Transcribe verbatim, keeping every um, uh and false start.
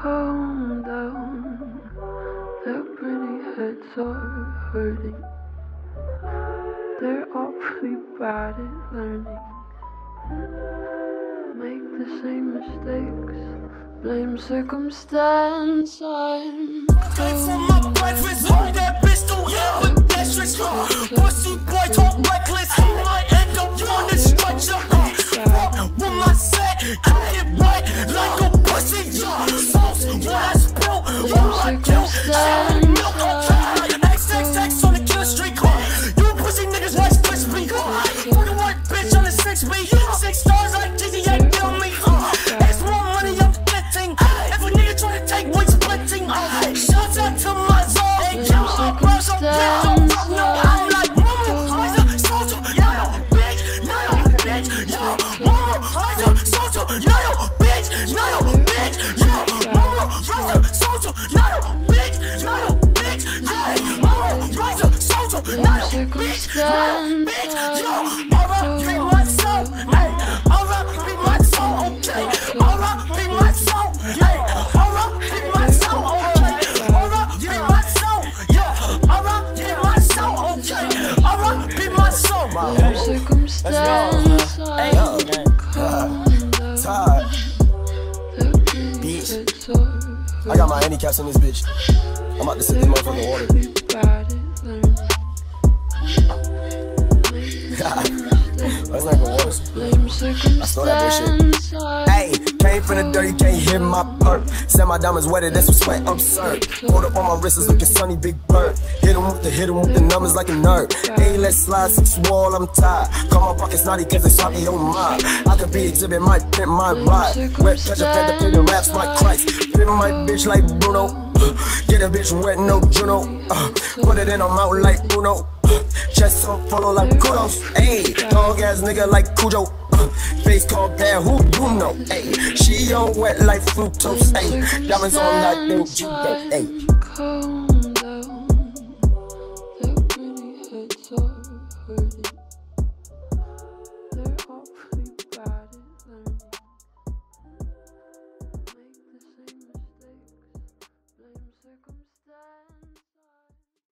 calm down. Their pretty heads are hurting. They're awfully bad at learning. Make the same mistakes. Blame circumstance. I'm calm down. Hold that pistol, yeah, with that stretch. Pussy boy talk reckless. He might end up on the stretcher. Walk with my set, I get right like a pussy. Sauce, what I spill, what I kill. Shit, milk on track like X X X on the kill street. You pussy niggas Rice Krispie. Fucking white bitch on the six B. Six stars like G T A kill me. That's more money I'm getting. If a nigga try to take weight splitting. Shout out to my zone. They kill my bro, so bitch don't fuck no. I'm like, mama, Heiser, social, yo, bitch, no, bitch, yo, mama, Heiser, social, yo, bitch, no, bitch, yo, mama, Heiser, social, yo, bitch, no, bitch, yo, mama, Heiser, social, yo, bitch, no, bitch, yo, alright, be my soul, hey, alright, be my soul, okay, alright, be my soul, hey, alright, be my soul, okay, alright, be my soul, yeah, alright, be my soul, okay, alright, be my soul, circumstance. hey, Todd. Bitch. I got my handicaps on this bitch. I'm about to sit this motherfucker in water. That's not even water. I stole that bitch. Hey, came from the dirty, can't hit my perk. Said my diamonds wetter, that's what sweat absurd. Hold up on my wrist, it's looking sunny, big bird. Hit him with the, hit him with the numbers like a nerd. Hey, let's slide, six wall, I'm tired. Call my pockets naughty cause they sloppy on mine. I could be exhibit, my pimp, my ride. Wet pleasure, fed the pimp, raps like Christ. Pimp my bitch like Bruno. Get a bitch wet, no Juno. Uh, put it in her mouth like Bruno. Uh, chest so follow like kudos. Ayy, dog ass nigga like Cujo. Uh, face called bad, who you know? Ayy, she on wet like fructose. Ayy, diamonds on like them. Ayy.